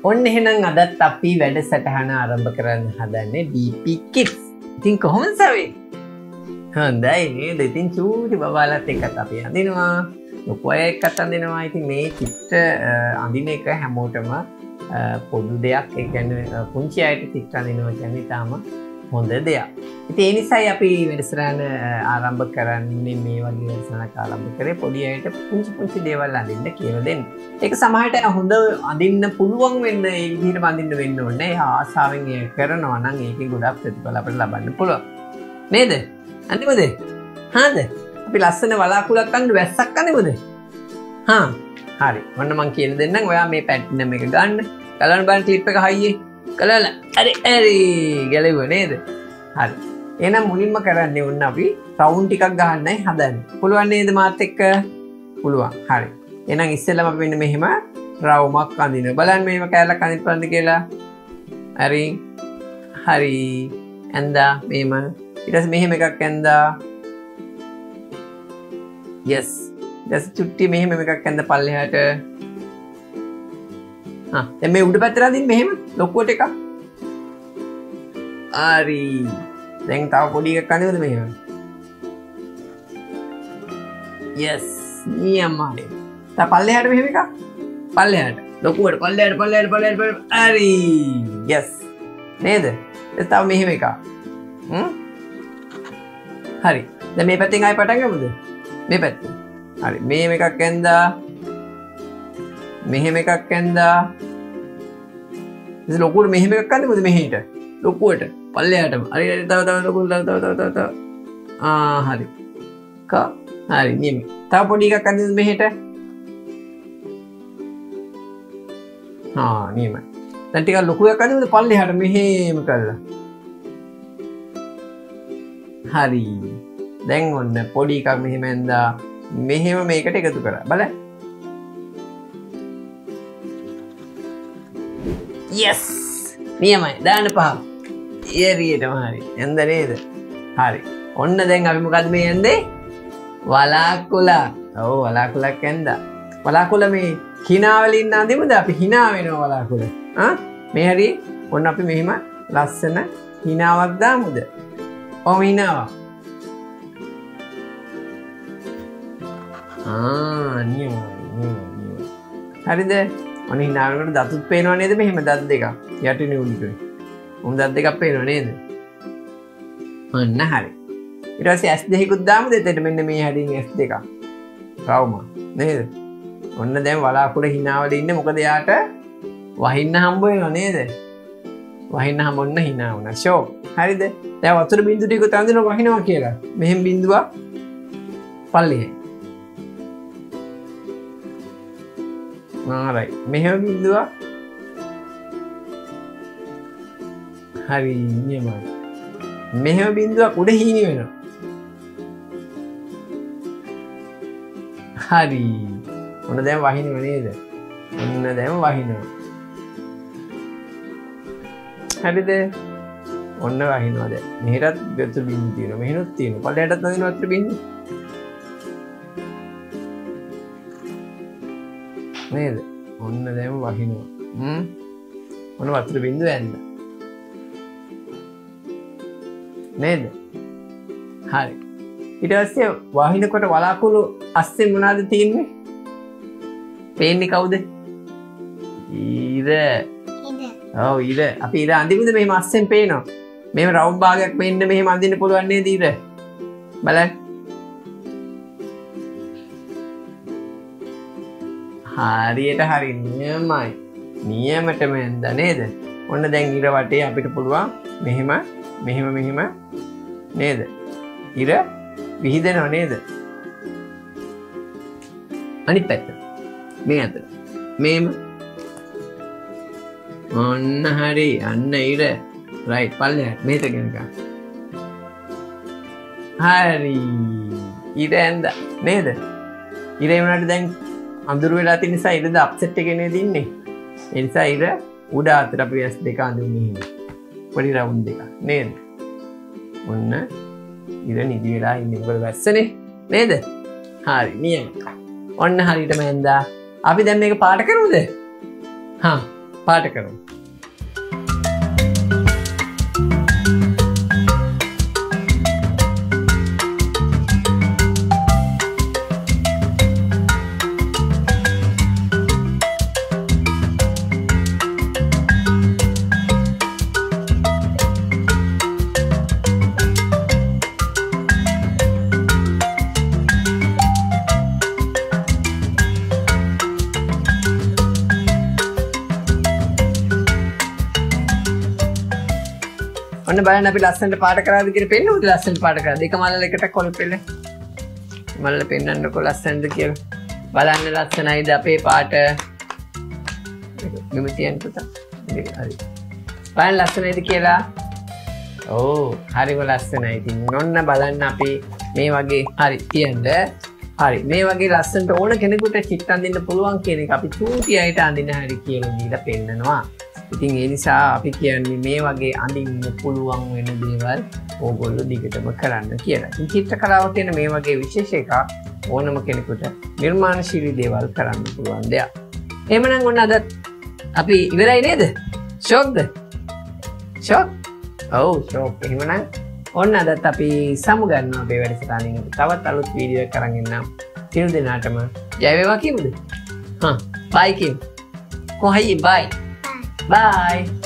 ඔන්න එහෙනම් අදත් අපි වැඩසටහන ආරම්භ කරන්න හදන්නේ DP Kids. ඉතින් කොහොමද සවේ? හොඳයි නේද? ඉතින් චූටි බබාලත් එක්කත් අපි අඳිනවා. ලොකු අය එක්කත් අඳිනවා. ඉතින් මේ චිත්‍ර අඳින එක හැමෝටම පොදු දෙයක්. ඒ කියන්නේ පුංචි අයට චිත්‍ර අඳිනවා කියන්නේ තාම හොඳ දෙයක්. ඉතින් ඒ නිසායි අපි වැඩසටහන ආරම්භ කරන්නේ මේ වගේ වැඩසටහනක් ආරම්භ කරේ පොඩි අයට පුංචි දේවල් අඳින්න කියලා දෙන්න. ඒක සමහරට හොඳ අඳින්න පුළුවන් වෙන්න ඒ විදිහට අඳින්න වෙන්න ඕනේ. ඒ ආසාවෙන් ඒක කරනවා නම් ඒකේ ගොඩක් ප්‍රතිඵල අපිට ලබන්න පුළුවන්. නේද? අඳිමුද? හාද? අපි ලස්සන වලාකුළක් අඳින්න වැස්සක් අඳිමුද? හා. හරි. ඔන්න මං කියලා දෙන්නම්. ඔයා මේ පැට්නම් එක ගන්න. ගලවන්න බලන්න ක්ලිප් එක හයියේ. කළා. හරි ගැලෙවුවා නේද? හරි. එහෙනම් මුලින්ම කරන්නේ උන්න අපි රවුන්ඩ් ටිකක් ගහන්නයි හදන්නේ. පුළුවන් නේද මාත් එක්ක? පුළුවන්. හරි. එහෙනම් ඉස්සෙල්ලාම අපි මෙන්න මෙහෙම රවුමක් අඳිනවා. බලන්න මේව කැලක් අඳින්න පුළුවන්ද කියලා. හරි. හරි. ඇඳා මෙහෙම. ඊට පස්සේ මෙහෙම එකක් ඇඳා. yes. දැන් චුට්ටි මෙහෙම එකක් ඇඳ පල්ලෙහාට. දැන් මේ උඩ පැත්තට අදින්න මෙහෙම ලොකුවට එකක්. හරි. දැන් තව පොඩි එකක් අඳිනවද මෙහෙම? yes. නියමයි. තව පල්ලෙහාට මෙහෙම එකක්. පල්ලෙහාට. ලොකුවට පල්ලෙහාට. හරි. yes. නේද? දැන් තව මෙහෙම එකක්. හරි. දැන් මේ පැත්තෙන් ආයෙ පටන් ගමුද? මේ පැත්තෙන්. හරි. මෙහෙම එකක් ඇඳා. මෙහෙම එකක් ඇඳා. ඉතින් ලොකුවට මෙහෙම එකක් අඳිමුද මෙහෙට? ලොකුවට පල්ලෙහාටම. හරි තව ලොකුවට තව. හරි. හරි නියම. තව පොඩි එකක් අඳිමුද මෙහෙට? නියමයි. දැන් ටිකක් ලොකු එකක් අඳිමුද පල්ලෙහාට මෙහෙම කරලා. හරි. දැන් ඔන්න පොඩි එකක් මෙහෙම ඇඳා. මෙහෙම මේකට එකතු කරා. බලන්න. yes. නියමයි. දාන්න පහ. එරියටම හරි. ඇඳ නේද? හරි. ඔන්න දැන් අපි මොකද්ද මේ ඇඳේ? වලාකුළක්. ඔව් වලාකුළක් ඇඳා. වලාකුළ මේ hina වලින් අඳිමුද? අපි hina වෙනවා වලාකුළ. මේ හරි. ඔන්න අපි මෙහෙම ලස්සන hinaවක් දාමුද? ඔව් hinaවක්. නියමයි. හරිද? ඔන්න hina වෙනකොට දතුත් පේනව නේද? මෙහෙම දත් දෙකක්. යටිනේ උඩින්. උන් දත් දෙකක් පේනව නේද? ඔන්න හරි. ඊට පස්සේ S2කුත් දාමුද එතෙට මෙන්න මේ හැඩින් S2. රවුම නේද? ඔන්න දැන් වලාකුළ hina වල ඉන්නේ මොකද යාට වහින්න හම්බ වෙනව නේද? වහින්න හම්බොන්න hina වුණා. ෂෝ. හරිද? දැන් වතුර බින්දු ටික තඳිනවා වහිනවා කියලා. මෙහෙම බින්දුවක් පල්ලෙහේ. right. මෙහෙම බින්දුවක්. හරි නියමයි. මෙහෙම බින්දුවක් උඩ හීනි වෙනවා. හරි. ඔන්න දැන් වහිනව නේද? ඔන්න දැන් වහිනවා. හරිද? ඔන්න වහිනවා දැන්. මෙහෙටත් වතුර බින්දු තියෙනවා. මෙහෙනුත් තියෙනවා. පල්ලෙහාටත් නදින වතුර බින්දු. නේද? ඔන්න දැන් වහිනවා. ඔන්න වතුර බින්දුව ඇඳ. නේද? හරි. ඊට පස්සේ වහිනකොට වලාකුළු අස්සේ මොනවද තියෙන්නේ? පේන්නේ කවුද? ඊර. ඔව් ඊර. අපි ඊර අඳිමුද මෙහෙම අස්සෙන් පේනවා. මෙහෙම රවුම් භාගයක් මෙන්න මෙහෙම අඳින්න පුළුවන් නේද ඊර? බලන්න. හරියට හරි නියමයි. නියමටම ඇඳ නේද? ඔන්න දැන් ඉර වටේ අපිට පුළුවන් මෙහෙම නේද? ඉර විහිදෙනව නේද? අනිත් පැත්ත. මේ අතට. මේම. ඔන්න හරි. අන්න ඉර. රයිට් පල්ලෙහාට මෙහෙට ගෙනගන්න. හරි. ඉර ඇඳ නේද? ඉර වුණාට දැන් අඳුර වෙලා තියෙන නිසා ඉරද අප්සෙට් එකේ නේද ඉන්නේ. ඒ නිසා ඉර උඩ අතට අපි S2 අඳින්නේ එහෙම. පොඩි රවුන්ඩ් එකක් නේද? ඔන්න ඉර නිදි වෙලා ඉන්නේ. මොකද වැස්සනේ නේද? හරි නියම. ඔන්න හරියටම ඇඳා. අපි දැන් මේක පාට කරමුද? පාට කරමු. ඔන්න බලන්න අපි ලස්සනට පාට කරාද කියලා පෙන්නමුද ලස්සනට පාට කරා දෙක මල්ල එකට කොල් පෙළ මල්ල පෙන්නන්නකො ලස්සනද කියලා බලන්න ලස්සනයිද අපේ පාට මෙම තියන්න පුතා හරි බලන්න ලස්සනයිද කියලා ඕ හරිම ලස්සනයි ඉතින් ඔන්න බලන්න අපි මේ වගේ හරි තියන්න හරි මේ වගේ ලස්සනට ඕන කෙනෙකුට චිත්ත අඳින්න පුළුවන් කියන එක අපි චූටි අයට අඳින්න හරි කියලා දීලා පෙන්නනවා ඉතින් ඒ නිසා අපි කියන්නේ මේ වගේ අඳින්න පුළුවන් වෙන දේවල් ඕගොල්ලෝ දිගටම කරන්න කියලා. ඉතින් චිත්‍ර කලාව කියන මේ වගේ විශේෂ එකක් ඕනම කෙනෙකුට නිර්මාණශීලී දේවල් කරන්න පුළුවන් දෙයක්. එහෙමනම් ඔන්න අද අපි ඉවරයි නේද? ෂොක්ද? ෂොක්? ඔව් ෂොක්. එහෙමනම් ඔන්න අදත් අපි සමුගන්නවා අපේ වැඩසටහනින් තවත් අලුත් වීඩියෝ එකක් අරන් එන්නම්. සියලු දෙනාටම ජය වේවා කියමුද? බයි කියමු. කොහොයි බයි. Bye.